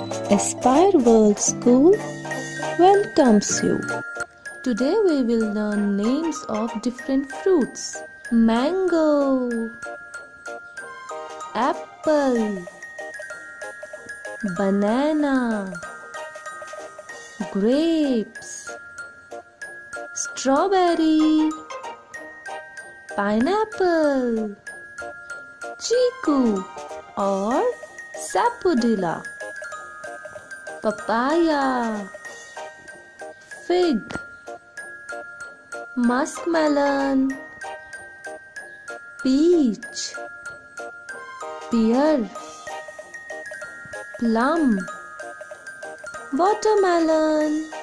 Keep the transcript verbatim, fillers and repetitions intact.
Aspire World School welcomes you. Today we will learn names of different fruits. Mango, apple, banana, grapes, strawberry, pineapple, chiku or sapodilla, papaya, fig, muskmelon, peach, pear, plum, watermelon,